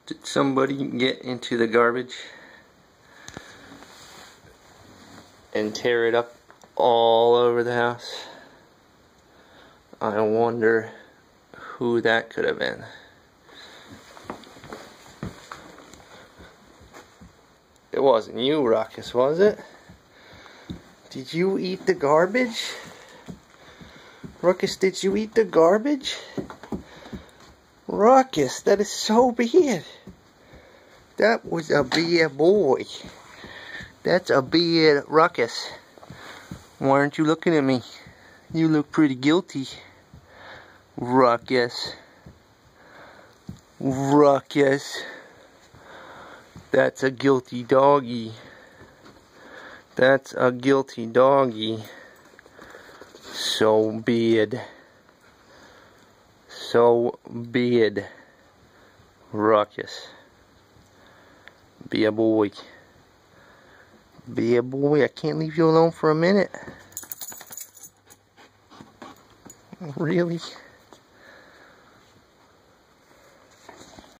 Did somebody get into the garbage and tear it up all over the house? I wonder who that could have been. It wasn't you, Rukus, was it? Did you eat the garbage? Rukus, did you eat the garbage? Rukus, that is so bad. That was a bad boy. That's a bad Rukus. Why aren't you looking at me? You look pretty guilty. Rukus. Rukus. That's a guilty doggy. That's a guilty doggy. So bad. So bad. Rukus. Be a boy. Be a boy. I can't leave you alone for a minute. Really?